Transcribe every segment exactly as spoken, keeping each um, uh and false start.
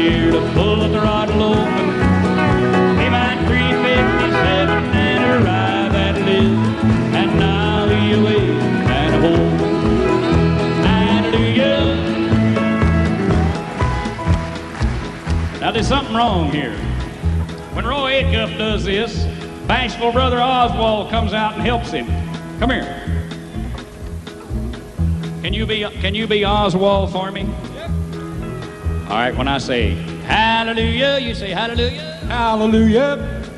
year to pull the throttle open. We might three fifty-seven and arrive at Liz, and hallelujah wave and a hole. Hallelujah. Now there's something wrong here. When Roy Acuff does this, bashful brother Oswald comes out and helps him. Come here. Can you be Can you be Oswald for me? Yep. All right. When I say hallelujah, you say hallelujah. Hallelujah.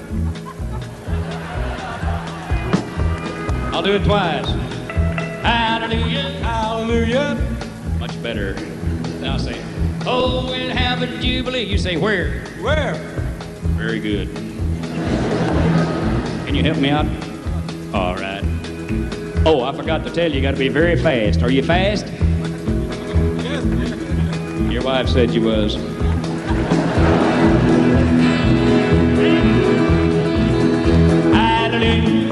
I'll do it twice. Hallelujah. Hallelujah. Much better. Now say, oh, we'll have a jubilee. You say where? Where? Very good. Can you help me out? All right. Oh, I forgot to tell you, you got to be very fast. Are you fast? Yes. Your wife said you was. Hallelujah.